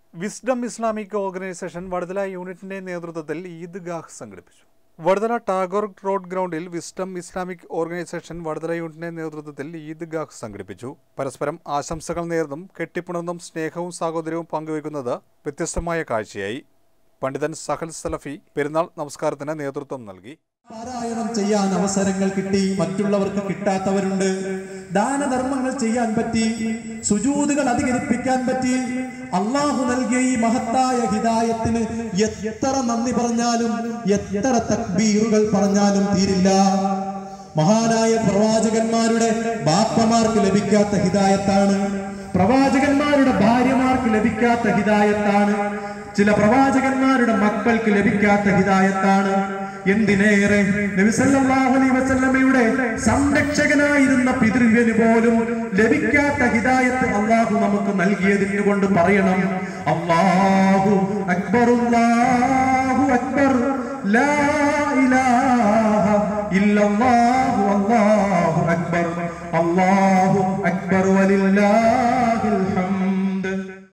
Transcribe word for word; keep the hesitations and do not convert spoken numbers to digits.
Wisdom Islamic organisation Vadathala യൂണിറ്റിന്റെ നേതൃത്വത്തിൽ ഈദ്ഗാഹ് സംഘടിപ്പിച്ചു. വടതല ടാഗോർ റോഡ് ഗ്രൗണ്ടിൽ വിസ്ഡം ഇസ്ലാമിക് ഓർഗനൈസേഷൻ വടതല യൂണിറ്റിന്റെ നേതൃത്വത്തിൽ ഈദ്ഗാഹ് സംഘടിപ്പിച്ചു. പരസ്പരം ആശംസകൾ നേർന്നും കെട്ടിപ്പുണർന്നും സ്നേഹവും സാഹോദര്യവും പങ്കുവയ്ക്കുന്നത് വ്യത്യസ്തമായ കാഴ്ചയായി. പണ്ഡിതൻ സഹൽ സലഫി പെരുന്നാൾ നമസ്കാരത്തിന് നേതൃത്വം നൽകി. പാരായണം ചെയ്യാൻ അവസരങ്ങൾ കിട്ടി, മറ്റുള്ളവർക്ക് കിട്ടാത്തവരുണ്ട്. ദാനധർമ്മങ്ങൾ ചെയ്യാൻ പറ്റി, സുജൂദുകൾ അധികരിപ്പിക്കാൻ പറ്റി. അള്ളാഹു നൽകിയ ഈ മഹത്തായ ഹിദായത്തിന് എത്ര നന്ദി പറഞ്ഞാലും എത്ര തക്ബീറുകൾ പറഞ്ഞാലും തീരില്ല. മഹാനായ പ്രവാചകന്മാരുടെ ബാപ്പമാർക്ക് ലഭിക്കാത്ത ഹിദായത്താണ്, പ്രവാചകന്മാരുടെ ഭാര്യമാർക്ക് ലഭിക്കാത്ത ഹിദായത്താണ്, ചില പ്രവാചകന്മാരുടെ മക്കൾക്ക് ലഭിക്കാത്ത ഹിദായത്താണ്. എന്തിനേറെ നബി സല്ലല്ലാഹു അലൈഹി വസല്ലമയുടെ സംരക്ഷകനായിരുന്ന പിതൃവ്യന് പോലും ലഭിക്കാത്ത ഹിദായത്ത് അല്ലാഹു നമുക്ക് നൽകിയതിന് കൊണ്ട് പറയണം, അല്ലാഹു അക്ബർ, അല്ലാഹു അക്ബർ, ലാ ഇലാഹ ഇല്ലല്ലാഹു, അല്ലാഹു അക്ബർ, അല്ലാഹു അക്ബർ വലില്ലാഹിൽ ഹംദ്.